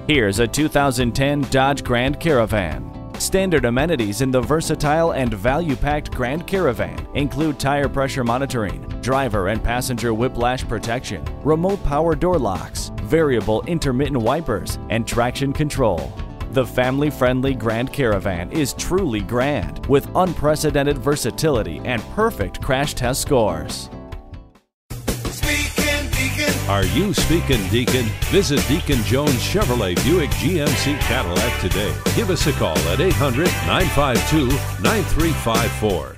Here's a 2010 Dodge Grand Caravan. Standard amenities in the versatile and value-packed Grand Caravan include tire pressure monitoring, driver and passenger whiplash protection, remote power door locks, variable intermittent wipers, and traction control. The family-friendly Grand Caravan is truly grand, with unprecedented versatility and perfect crash test scores. Are you speaking Deacon? Visit Deacon Jones Chevrolet Buick GMC Cadillac today. Give us a call at 800-952-9354.